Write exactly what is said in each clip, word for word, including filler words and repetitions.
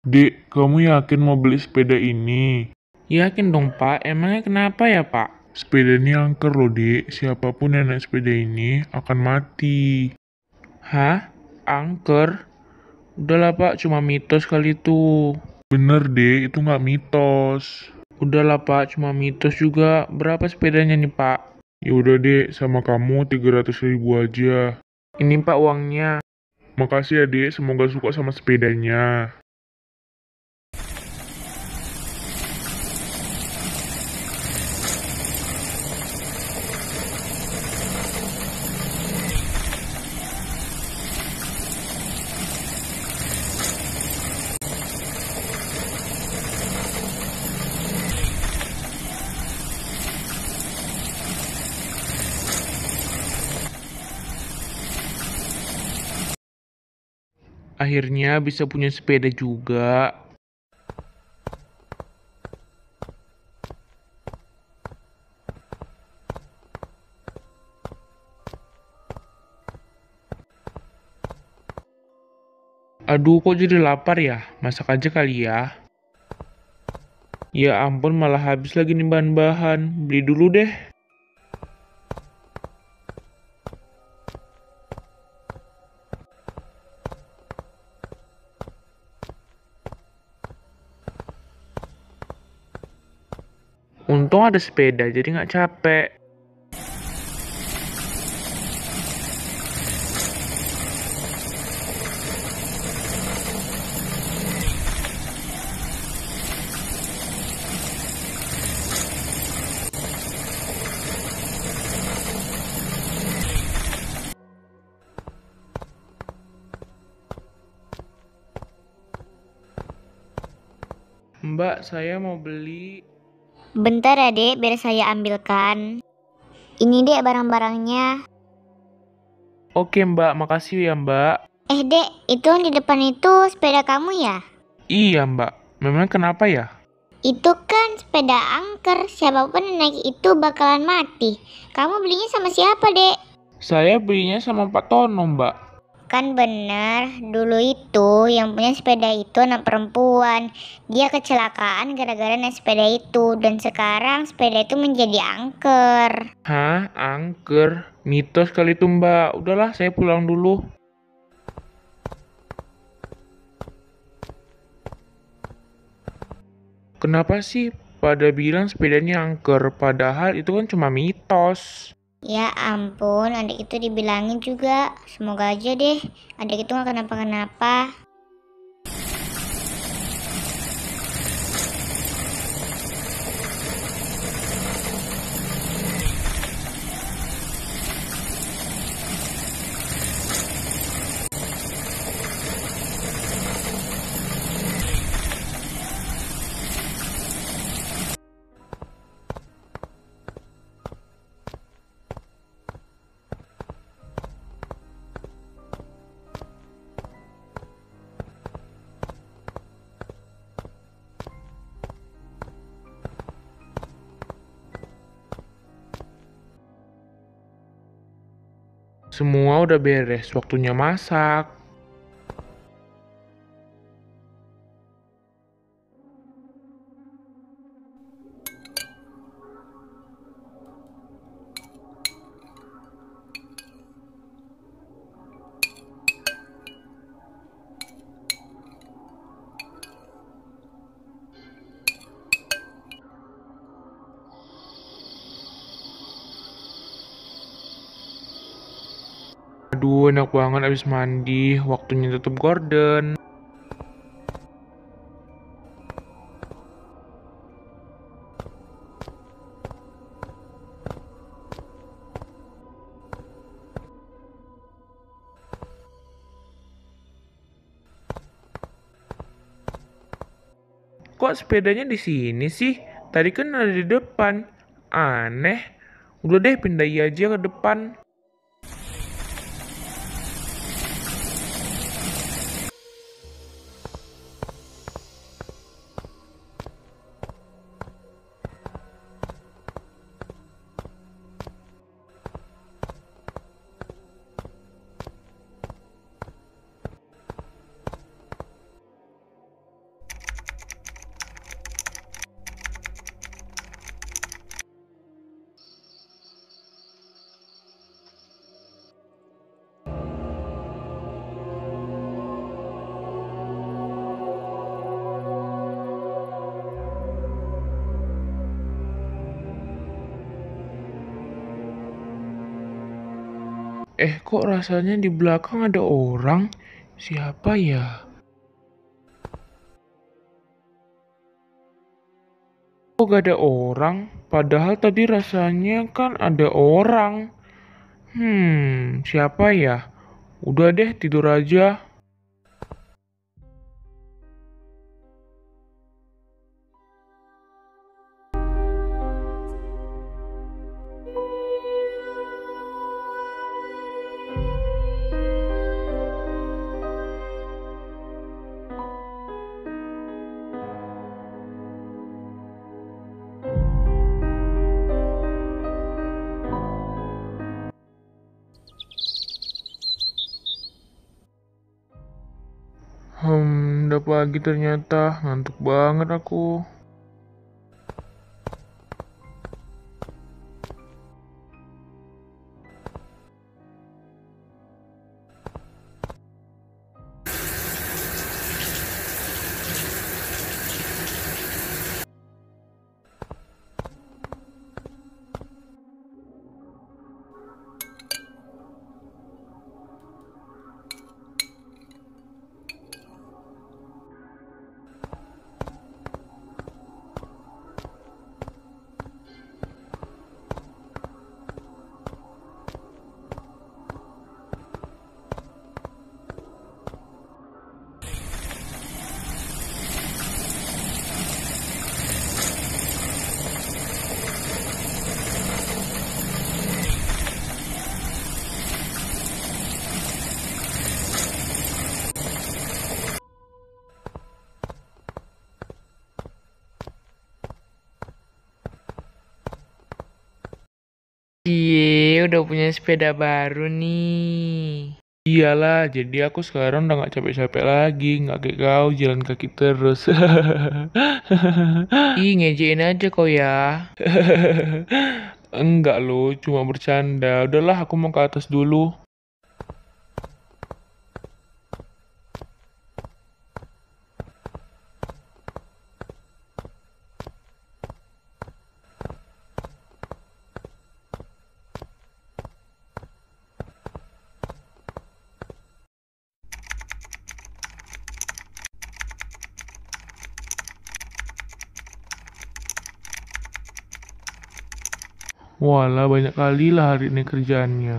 Dek, kamu yakin mau beli sepeda ini? Yakin dong Pak, emangnya kenapa ya Pak? Sepeda ini angker loh, Dek. Siapapun yang naik sepeda ini akan mati. Hah? Angker? Udahlah Pak, cuma mitos kali itu. Bener, Dek. Itu nggak mitos. Udahlah Pak, cuma mitos juga. Berapa sepedanya nih Pak? Ya udah, Dek. Sama kamu tiga ratus ribu aja. Ini Pak uangnya. Makasih ya, Dek. Semoga suka sama sepedanya. Akhirnya bisa punya sepeda juga. Aduh, kok jadi lapar ya? Masak aja kali ya. Ya ampun, malah habis lagi nih bahan-bahan. Beli dulu deh. Untung ada sepeda, jadi nggak capek. Mbak, saya mau beli. Bentar ya dek, biar saya ambilkan. Ini dek barang-barangnya. Oke mbak, makasih ya mbak. Eh dek, itu yang di depan itu sepeda kamu ya? Iya mbak, memang kenapa ya? Itu kan sepeda angker, siapapun yang naik itu bakalan mati. Kamu belinya sama siapa dek? Saya belinya sama Pak Tono mbak. Kan bener, dulu itu yang punya sepeda itu anak perempuan. Dia kecelakaan gara-gara naik sepeda itu. Dan sekarang sepeda itu menjadi angker. Hah? Angker? Mitos kali itu mbak. Udahlah, saya pulang dulu. Kenapa sih pada bilang sepedanya angker? Padahal itu kan cuma mitos. Ya ampun, adik itu dibilangin juga. Semoga aja deh, adik itu gak kenapa-kenapa. Semua udah beres, waktunya masak. Aduh, enak banget abis mandi. Waktunya tutup gorden. Kok sepedanya di sini sih? Tadi kan ada di depan. Aneh. Udah deh, pindah aja ke depan. Eh, kok rasanya di belakang ada orang? Siapa ya? Kok gak ada orang? Padahal tadi rasanya kan ada orang. Hmm, siapa ya? Udah deh, tidur aja. Hmm, udah pagi ternyata. Ngantuk banget aku. Cie, udah punya sepeda baru nih. Iyalah, jadi aku sekarang udah gak capek-capek lagi, gak kayak kau jalan kaki terus. Ih, ngejein aja kau ya. Enggak loh, cuma bercanda. Udahlah, aku mau ke atas dulu. Walah, banyak kali lah hari ini kerjaannya.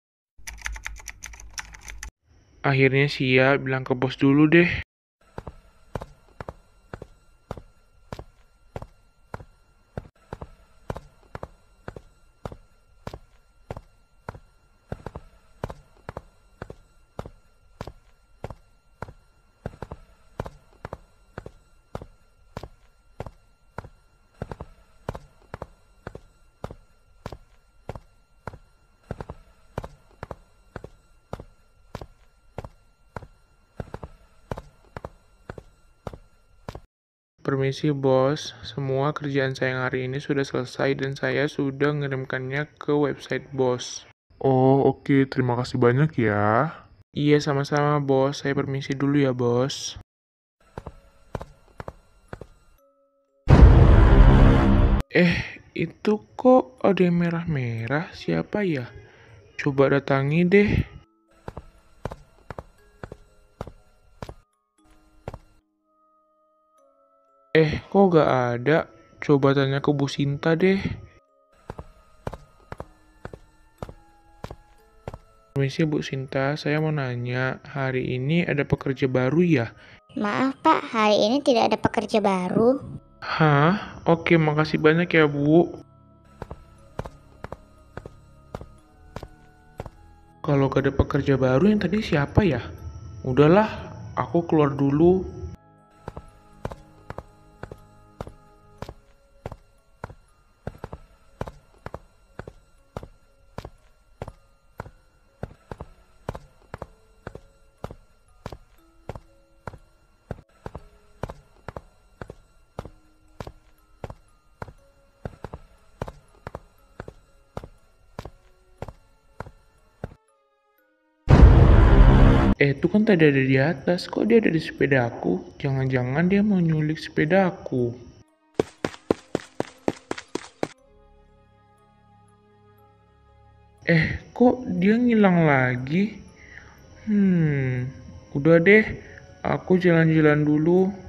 Akhirnya siap, bilang ke bos dulu deh. Permisi bos, semua kerjaan saya yang hari ini sudah selesai dan saya sudah mengirimkannya ke website bos. Oh, oke. Terima kasih banyak ya. Iya sama-sama bos, saya permisi dulu ya bos. Eh, itu kok ada yang merah-merah, siapa ya? Coba datangi deh. Eh, kok gak ada? Coba tanya ke Bu Sinta deh. Permisi Bu Sinta, saya mau nanya, hari ini ada pekerja baru ya? Maaf Pak, hari ini tidak ada pekerja baru. Hah? Oke, makasih banyak ya Bu. Kalau gak ada pekerja baru yang tadi siapa ya? Udahlah, aku keluar dulu. Eh, itu kan tadi ada di atas. Kok dia ada di sepedaku? Jangan-jangan dia mau nyulik sepedaku. Eh, Kok dia ngilang lagi? Hmm, udah deh, aku jalan-jalan dulu.